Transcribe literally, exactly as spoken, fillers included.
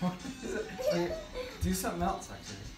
What is it? Okay, do something else, actually.